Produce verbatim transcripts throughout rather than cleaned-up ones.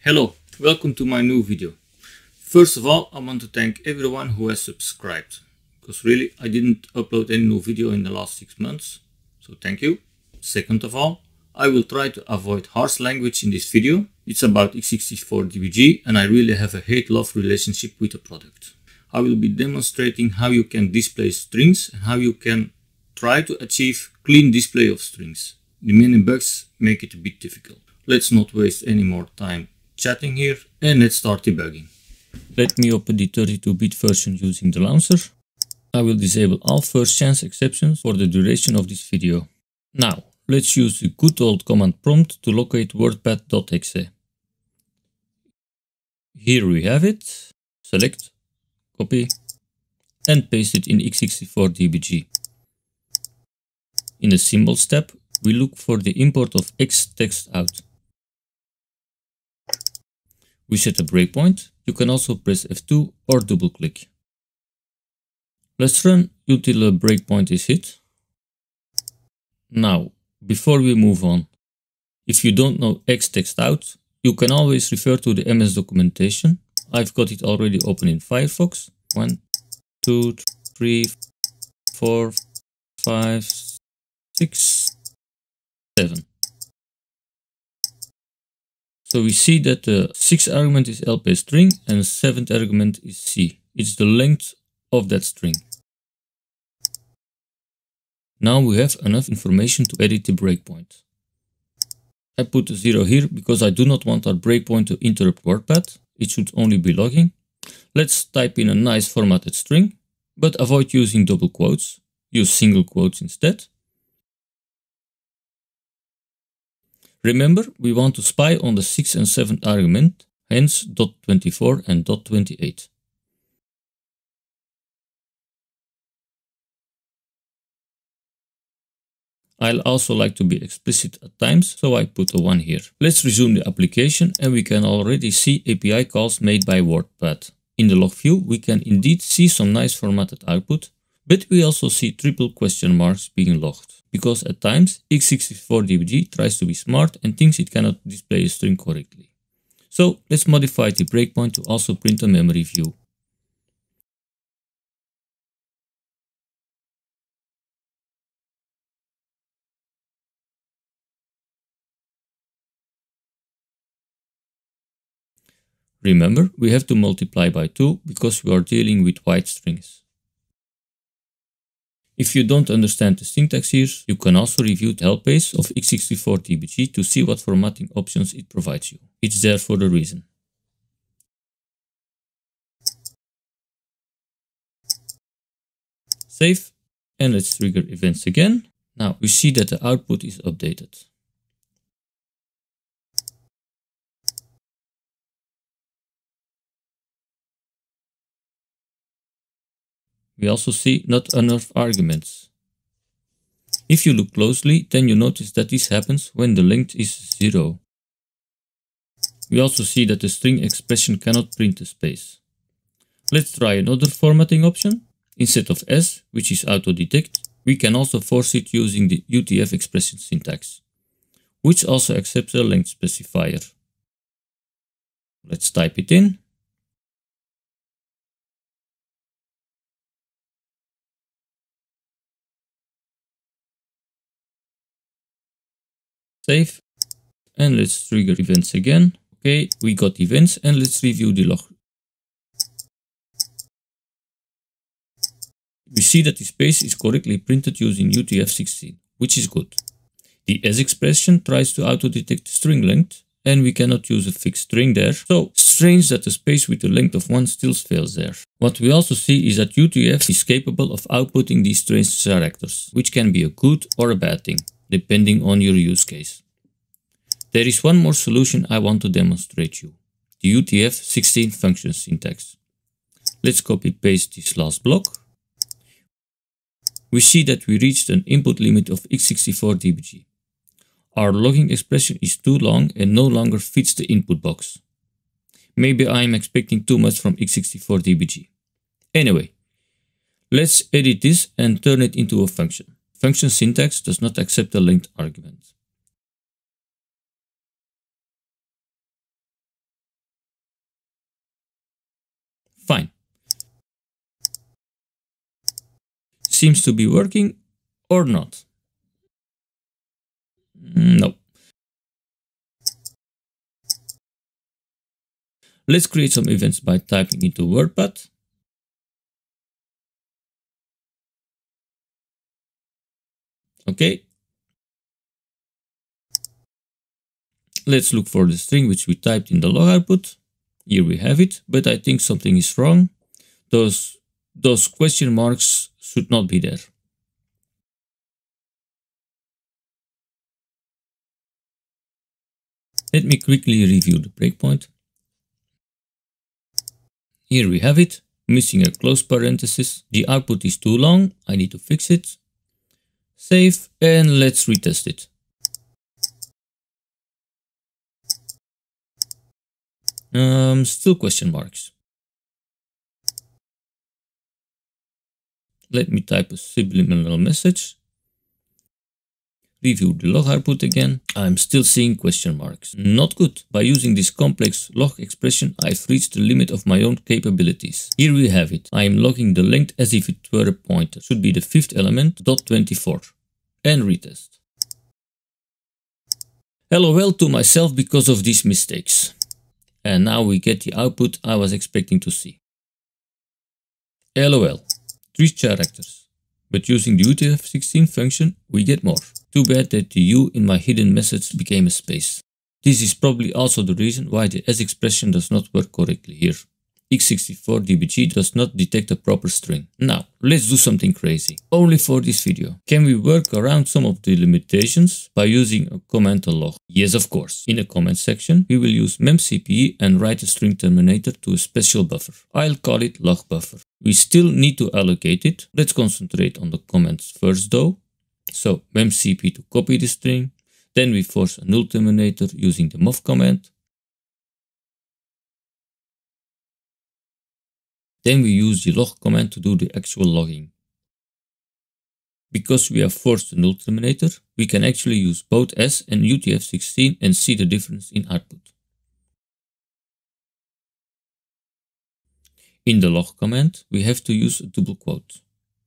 Hello, welcome to my new video. First of all, I want to thank everyone who has subscribed, because really I didn't upload any new video in the last six months, so thank you. Second of all, I will try to avoid harsh language in this video. It's about x sixty-four d b g and I really have a hate-love relationship with the product. I will be demonstrating how you can display strings and how you can try to achieve clean display of strings. The many bugs make it a bit difficult. Let's not waste any more time chatting here and let's start debugging. Let me open the thirty-two bit version using the launcher. I will disable all first chance exceptions for the duration of this video. Now, let's use the good old command prompt to locate wordpad.exe. Here we have it. Select, copy and paste it in x sixty-four d b g. In the symbols tab, we look for the import of x text out. We set a breakpoint. You can also press F two or double click. Let's run until a breakpoint is hit. Now, before we move on, if you don't know X text out, you can always refer to the M S documentation. I've got it already open in Firefox. One, two, three, four, five, six, seven. So we see that the sixth argument is L P string and the seventh argument is C. It's the length of that string. Now we have enough information to edit the breakpoint. I put a zero here because I do not want our breakpoint to interrupt WordPad. It should only be logging. Let's type in a nice formatted string, but avoid using double quotes. Use single quotes instead. Remember, we want to spy on the sixth and seventh argument, hence dot twenty-four and dot twenty-eight. I'll also like to be explicit at times, so I put a one here. Let's resume the application and we can already see A P I calls made by WordPad. In the log view, we can indeed see some nice formatted output, but we also see triple question marks being logged, because at times x sixty-four d b g tries to be smart and thinks it cannot display a string correctly. So let's modify the breakpoint to also print a memory view. Remember, we have to multiply by two because we are dealing with wide strings. If you don't understand the syntax here, you can also review the help page of x sixty-four d b g to see what formatting options it provides you. It's there for a reason. Save and let's trigger events again. Now we see that the output is updated. We also see not enough arguments. If you look closely, then you notice that this happens when the length is zero. We also see that the string expression cannot print a space. Let's try another formatting option. Instead of S, which is auto-detect, we can also force it using the U T F expression syntax, which also accepts a length specifier. Let's type it in. Save and let's trigger events again. Okay, we got events and let's review the log. We see that the space is correctly printed using U T F sixteen, which is good. The S expression tries to auto-detect the string length and we cannot use a fixed string there. So strange that the space with the length of one still fails there. What we also see is that U T F is capable of outputting these strange characters, which can be a good or a bad thing, depending on your use case. There is one more solution I want to demonstrate you, the U T F sixteen function syntax. Let's copy paste this last block. We see that we reached an input limit of x sixty-four d b g. Our logging expression is too long and no longer fits the input box. Maybe I am expecting too much from x sixty-four d b g. Anyway, let's edit this and turn it into a function. Function syntax does not accept a length argument. Fine. Seems to be working or not. No. Let's create some events by typing into WordPad. Okay. Let's look for the string which we typed in the log output. Here we have it, but I think something is wrong. Those, those question marks should not be there. Let me quickly review the breakpoint. Here we have it, missing a close parenthesis. The output is too long, I need to fix it. Save, and let's retest it. Um, still question marks. Let me type a subliminal message. Review the log output again. I'm still seeing question marks. Not good. By using this complex log expression, I've reached the limit of my own capabilities. Here we have it. I am logging the length as if it were a pointer. Should be the fifth element, dot twenty-four. And retest. LOL to myself because of these mistakes. And now we get the output I was expecting to see. LOL. Three characters. But using the U T F sixteen function, we get more. Too bad that the U in my hidden message became a space. This is probably also the reason why the S expression does not work correctly here. x sixty-four d b g does not detect a proper string. Now, let's do something crazy. Only for this video. Can we work around some of the limitations by using a comment log? Yes, of course. In the comment section, we will use memcpe and write a string terminator to a special buffer. I'll call it log buffer. We still need to allocate it. Let's concentrate on the comments first though. So memcp to copy the string. Then we force a null terminator using the mov command. Then we use the log command to do the actual logging. Because we have forced the null terminator, we can actually use both S and U T F sixteen and see the difference in output. In the log command, we have to use a double quote.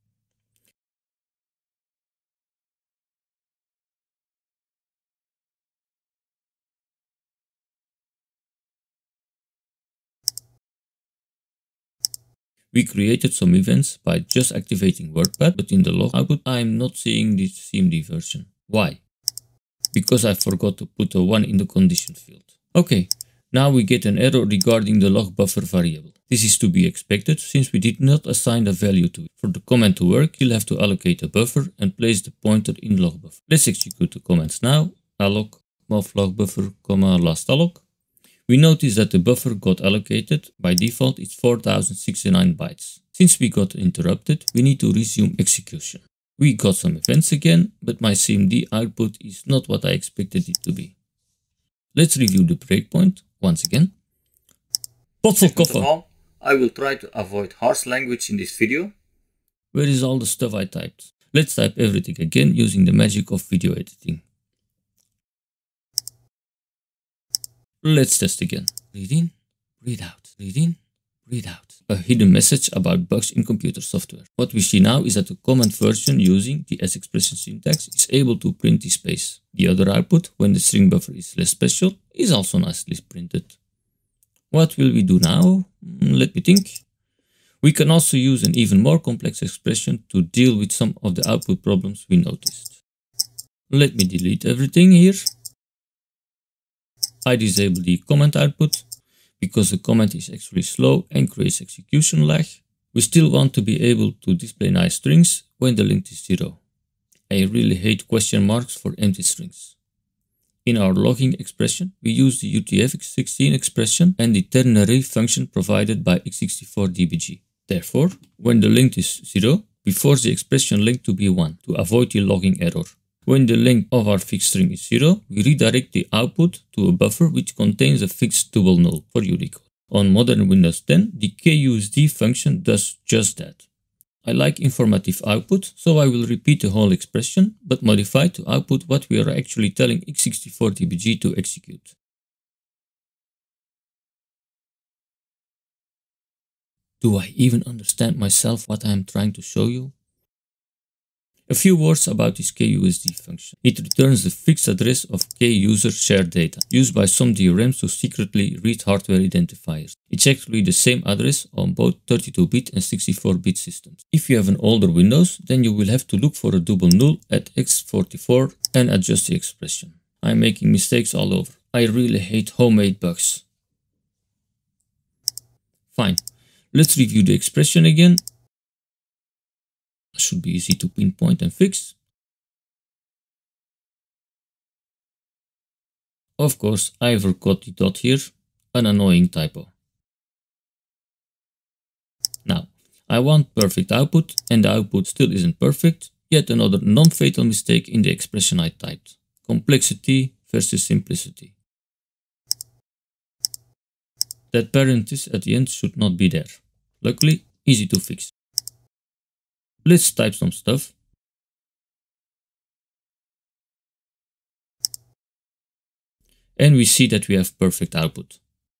We created some events by just activating WordPad, but in the log output I am not seeing the C M D version. Why? Because I forgot to put a one in the condition field. Okay, now we get an error regarding the log buffer variable. This is to be expected since we did not assign a value to it. For the command to work, you'll have to allocate a buffer and place the pointer in log buffer. Let's execute the commands now. Alloc, mov log buffer, comma, last alloc. We notice that the buffer got allocated. By default, it's four thousand sixty-nine bytes. Since we got interrupted, we need to resume execution. We got some events again, but my C M D output is not what I expected it to be. Let's review the breakpoint once again. Pot for coffee. I will try to avoid harsh language in this video. Where is all the stuff I typed? Let's type everything again using the magic of video editing. Let's test again. Read in, read out, read in, read out. A hidden message about bugs in computer software. What we see now is that the command version using the S expression syntax is able to print the space. The other output, when the string buffer is less special, is also nicely printed. What will we do now? Let me think. We can also use an even more complex expression to deal with some of the output problems we noticed. Let me delete everything here. I disable the comment output because the comment is actually slow and creates execution lag. We still want to be able to display nice strings when the length is zero. I really hate question marks for empty strings. In our logging expression, we use the U T F sixteen expression and the ternary function provided by x sixty-four d b g. Therefore, when the length is zero, we force the expression length to be one to avoid the logging error. When the length of our fixed string is zero, we redirect the output to a buffer which contains a fixed double null for Unicode. On modern Windows ten, the K U S D function does just that. I like informative output, so I will repeat the whole expression, but modify to output what we are actually telling x sixty-four d b g to execute. Do I even understand myself what I am trying to show you? A few words about this K U S D function. It returns the fixed address of K user shared data, used by some D R Ms to secretly read hardware identifiers. It's actually the same address on both thirty-two bit and sixty-four bit systems. If you have an older Windows, then you will have to look for a double null at x forty-four and adjust the expression. I'm making mistakes all over. I really hate homemade bugs. Fine. Let's review the expression again. Should be easy to pinpoint and fix. Of course, I forgot the dot here, an annoying typo. Now, I want perfect output, and the output still isn't perfect. Yet another non-fatal mistake in the expression I typed. Complexity versus simplicity. That parenthesis at the end should not be there. Luckily, easy to fix. Let's type some stuff. And we see that we have perfect output.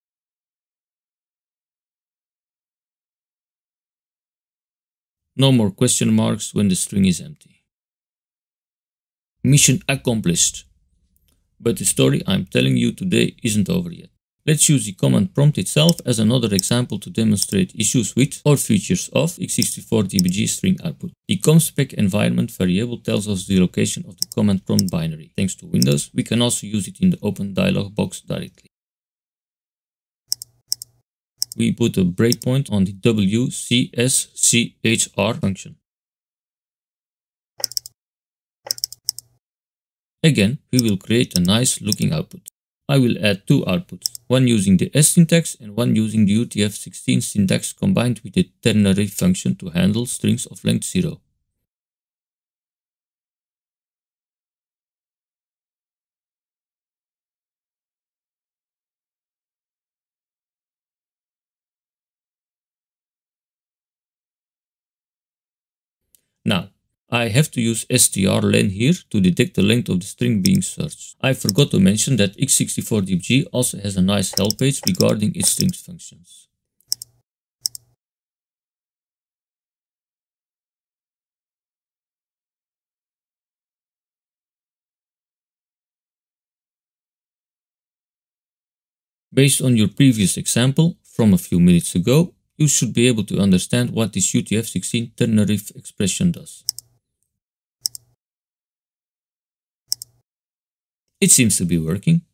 No more question marks when the string is empty. Mission accomplished. But the story I'm telling you today isn't over yet. Let's use the command prompt itself as another example to demonstrate issues with or features of x sixty-four d b g string output. The comspec environment variable tells us the location of the command prompt binary. Thanks to Windows, we can also use it in the open dialog box directly. We put a breakpoint on the W C S C H R function. Again, we will create a nice looking output. I will add two outputs, one using the S syntax and one using the U T F sixteen syntax combined with the ternary function to handle strings of length zero. Now, I have to use strlen here to detect the length of the string being searched. I forgot to mention that x sixty-four d b g also has a nice help page regarding its strings functions. Based on your previous example from a few minutes ago, you should be able to understand what this U T F sixteen ternary expression does. It seems to be working.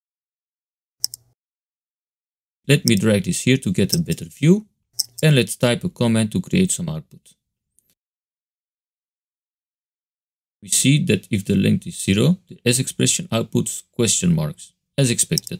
Let me drag this here to get a better view, and let's type a command to create some output. We see that if the length is zero, the S expression outputs question marks, as expected.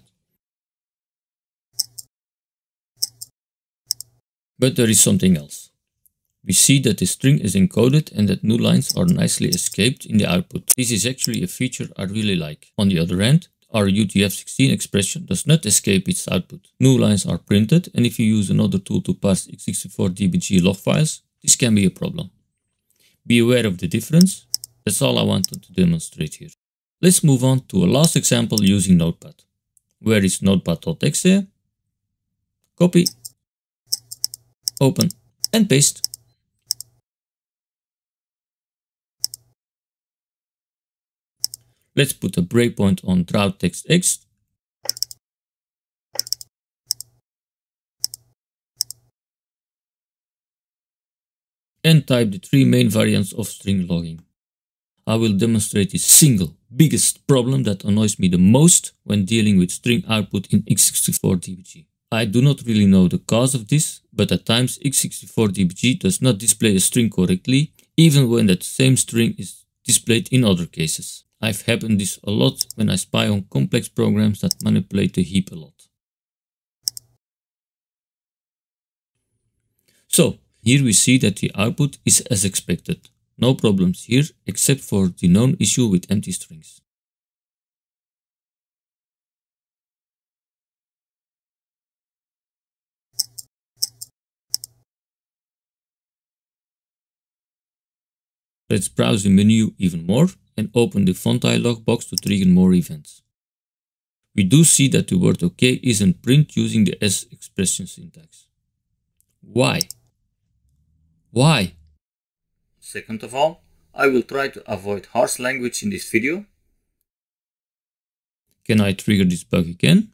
But there is something else. We see that the string is encoded and that new lines are nicely escaped in the output. This is actually a feature I really like. On the other hand, our U T F sixteen expression does not escape its output. New lines are printed, and if you use another tool to parse x sixty-four d b g log files, this can be a problem. Be aware of the difference. That's all I wanted to demonstrate here. Let's move on to a last example using Notepad. Where is notepad.exe? Copy, open, and paste. Let's put a breakpoint on draw text X. And type the three main variants of string logging. I will demonstrate the single biggest problem that annoys me the most when dealing with string output in x sixty-four d b g. I do not really know the cause of this, but at times x sixty-four d b g does not display a string correctly, even when that same string is displayed in other cases. I've happened this a lot when I spy on complex programs that manipulate the heap a lot. So, here we see that the output is as expected. No problems here, except for the known issue with empty strings. Let's browse the menu even more and open the font dialog box to trigger more events. We do see that the word OK isn't print using the S expression syntax. Why? Why? Second of all, I will try to avoid harsh language in this video. Can I trigger this bug again?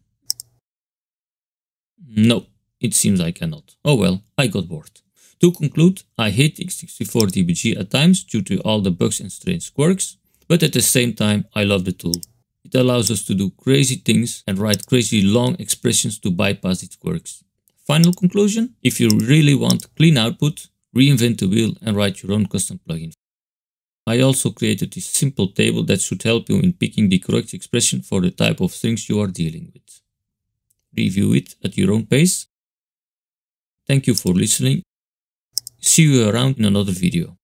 No, it seems I cannot. Oh well, I got bored. To conclude, I hate x sixty-four d b g at times due to all the bugs and strange quirks, but at the same time I love the tool. It allows us to do crazy things and write crazy long expressions to bypass its quirks. Final conclusion, if you really want clean output, reinvent the wheel and write your own custom plugin. I also created this simple table that should help you in picking the correct expression for the type of strings you are dealing with. Review it at your own pace. Thank you for listening. See you around in another video.